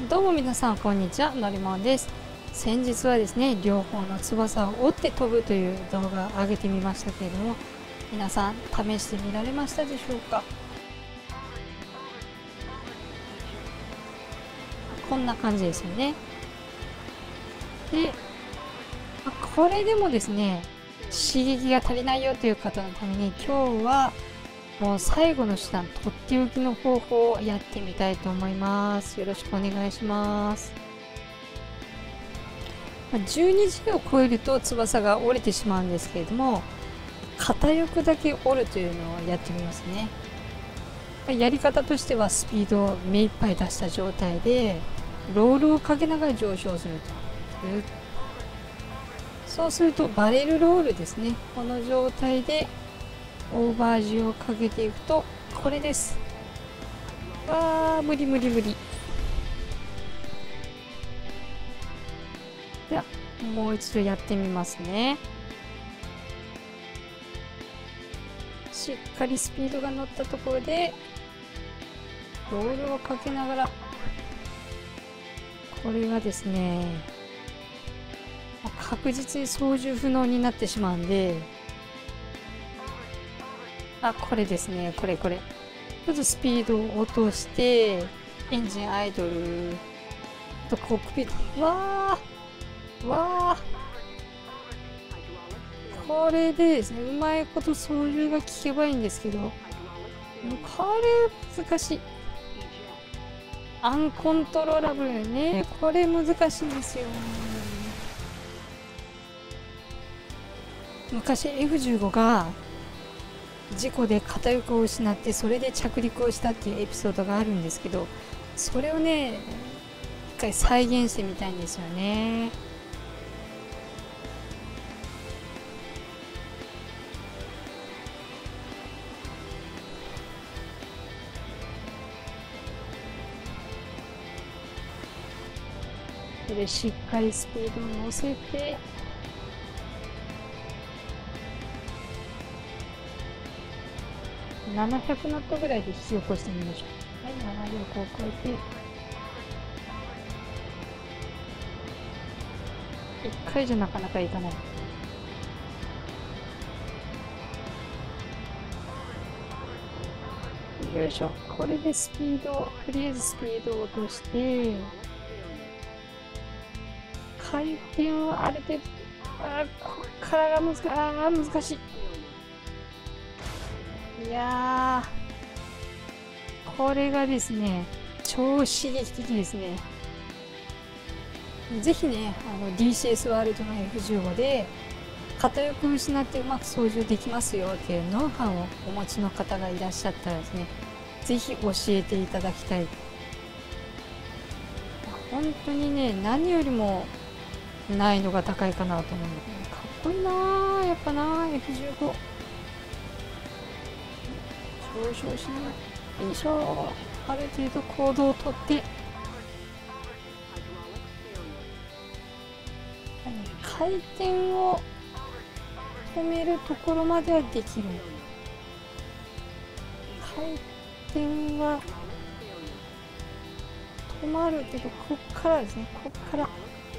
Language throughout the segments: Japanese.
どうも皆さんこんにちは、のりもんです。先日はですね、両方の翼を折って飛ぶという動画を上げてみましたけれども、皆さん試してみられましたでしょうか。こんな感じですよね。で、これでもですね、刺激が足りないよという方のために今日はもう最後の手段、とっておきの方法をやってみたいと思います。よろしくお願いします。12時を超えると翼が折れてしまうんですけれども、片翼だけ折るというのをやってみますね。やり方としてはスピードを目いっぱい出した状態でロールをかけながら上昇すると。そうするとバレルロールですね。この状態でオーバージをかけていくとこれです。無理無理無理。ではもう一度やってみますね。しっかりスピードが乗ったところでロールをかけながら、これがですね確実に操縦不能になってしまうんで、これですね、これまずスピードを落としてエンジンアイドルとコックピット、これでですね、うまいこと操縦が効けばいいんですけど、これ難しい。アンコントローラブルね、これ難しいんですよ。昔 F15 が事故で片翼を失ってそれで着陸をしたっていうエピソードがあるんですけど、それをね一回再現してみたいんですよね。それでしっかりスピードを乗せて700ノットぐらいで引き起こしてみましょう。はい、700を超えて1回じゃなかなかいかない。よいしょ。これでスピード、とりあえずスピードを落として回転をある程度、こっからが難しい。いやー、これがですね超刺激的ですね。ぜひね、DCS ワールドの F15 で片翼を失ってうまく操縦できますよっていうノウハウをお持ちの方がいらっしゃったらですね、ぜひ教えていただきたい。本当にね、何よりも難易度が高いかなと思うので、かっこいいなー、やっぱなー F15。上昇しながら、よいしょ、ある程度行動をとって回転を止めるところまではできる。回転は止まるけど、こっからですね、こっから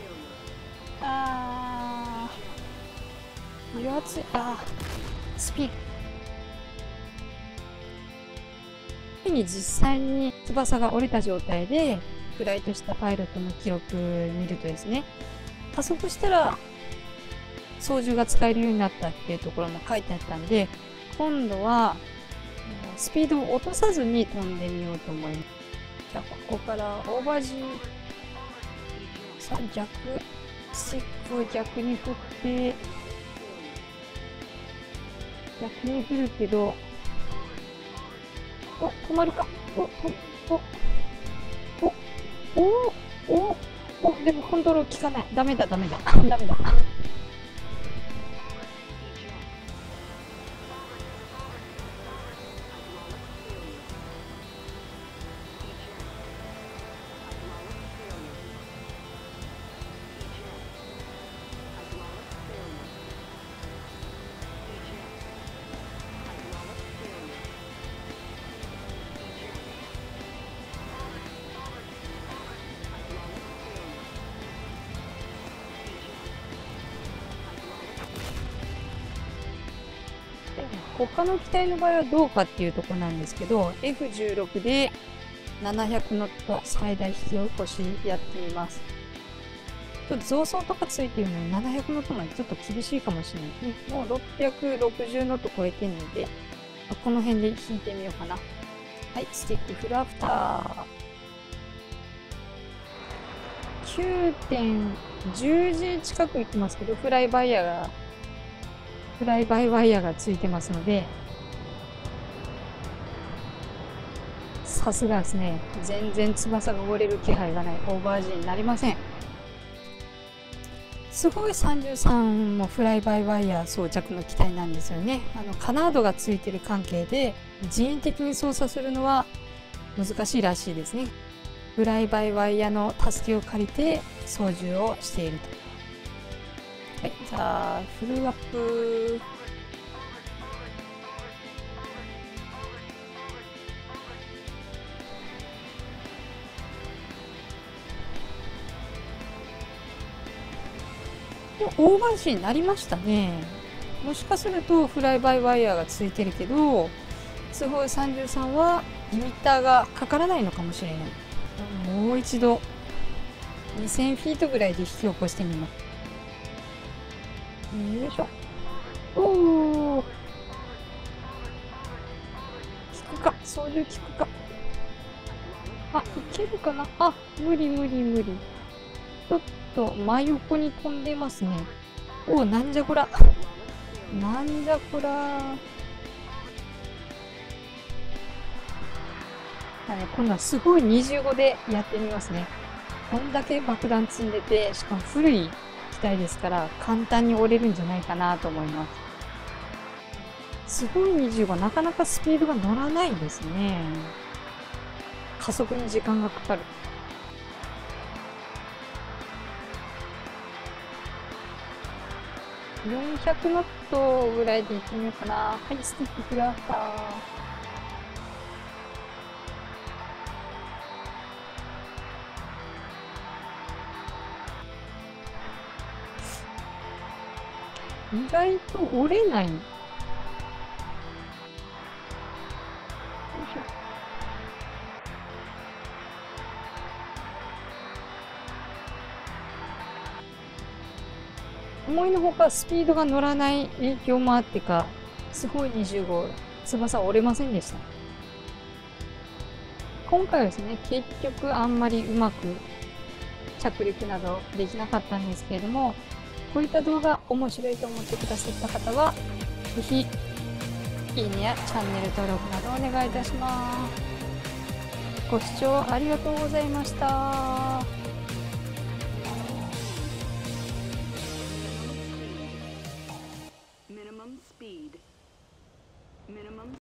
油圧、スピンに実際に翼が折れた状態でフライトしたパイロットの記録見るとですね、加速したら操縦が使えるようになったっていうところも書いてあったんで、今度はスピードを落とさずに飛んでみようと思います。じゃあここからオーバー G、 さあ逆スティックを逆に振って逆に振るけど、止まるか。でもコントロール効かない。ダメだ。 他の機体の場合はどうかっていうとこなんですけど、F16 で700ノット最大引き起こしやってみます。ちょっと増装とかついてるのに700ノットまでちょっと厳しいかもしれないですね。もう660ノット超えてるので、この辺で引いてみようかな。はい、スティックフルアフター。9.10G 近くいきますけど、フライバイワイヤーがついてますので、さすがですね。全然翼が折れる気配がないオーバー G になりません。すごい33もフライバイワイヤー装着の機体なんですよね。カナードがついてる関係で人為的に操作するのは難しいらしいですね。フライバイワイヤーの助けを借りて操縦をしていると。はい、じゃあフルアップ。オーバー G になりましたね。もしかするとフライバイワイヤーがついてるけど、スホイ33はリミッターがかからないのかもしれない。もう一度2000フィートぐらいで引き起こしてみます。よいしょ。おお。効くか、操縦効くか。あ、いけるかな。あ、無理。ちょっと真横に飛んでますね。お、なんじゃこら。今度はすごい25でやってみますね。こんだけ爆弾積んでて、しかも古い機体ですから、簡単に折れるんじゃないかなと思います。すごい25、なかなかスピードが乗らないですね。加速に時間がかかる。400ノットぐらいで行ってみようかな。はい、スティックフルアフター。意外と折れない。よいしょ。思いのほかスピードが乗らない影響もあってか、すごい25、翼折れませんでした。今回はですね、結局あんまりうまく着陸などできなかったんですけれども、こういった動画面白いと思ってくださった方は、ぜひ、いいねやチャンネル登録などお願いいたします。ご視聴ありがとうございました。